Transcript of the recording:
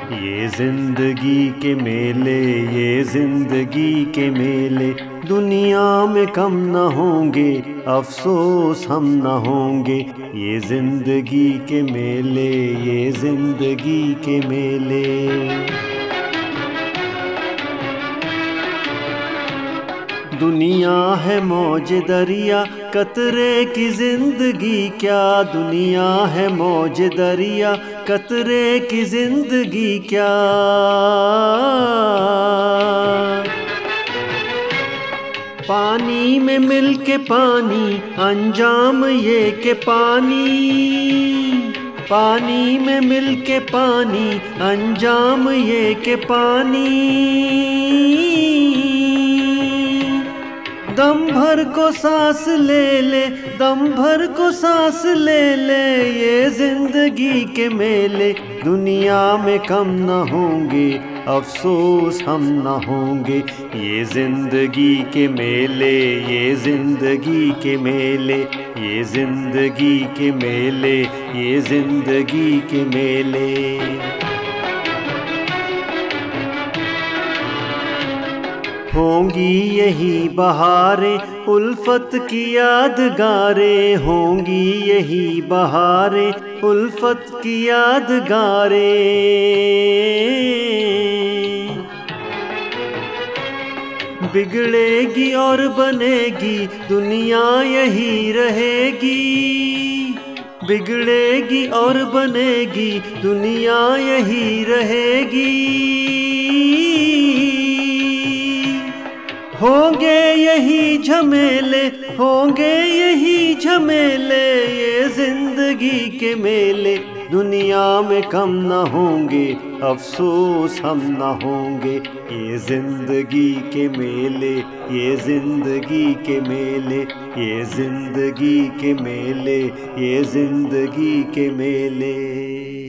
ये जिंदगी के मेले, ये जिंदगी के मेले, दुनिया में कम न होंगे, अफसोस हम न होंगे। ये जिंदगी के मेले, ये जिंदगी के मेले। दुनिया है मौज दरिया, कतरे की जिंदगी क्या। दुनिया है मौज दरिया, कतरे की जिंदगी क्या। पानी में मिल के पानी, अंजाम ये के पानी। पानी में मिल के पानी, अंजाम ये के पानी। दम भर को सांस ले ले, दम भर को सांस ले ले। ये जिंदगी के मेले, दुनिया में कम न होंगे, अफसोस हम न होंगे। ये जिंदगी के मेले, ये जिंदगी के मेले, ये जिंदगी के मेले, ये जिंदगी के मेले। होंगी यही बहारें, उल्फत की यादगारें। होंगी यही बहारें, उल्फत की यादगारें। बिगड़ेगी और बनेगी, दुनिया यही रहेगी। बिगड़ेगी और बनेगी, दुनिया यही रहेगी। होंगे यही झमेले, होंगे यही झमेले। ये जिंदगी के मेले, दुनिया में कम न होंगे, अफसोस हम न होंगे। ये जिंदगी के मेले, ये जिंदगी के मेले, ये जिंदगी के मेले, ये जिंदगी के मेले।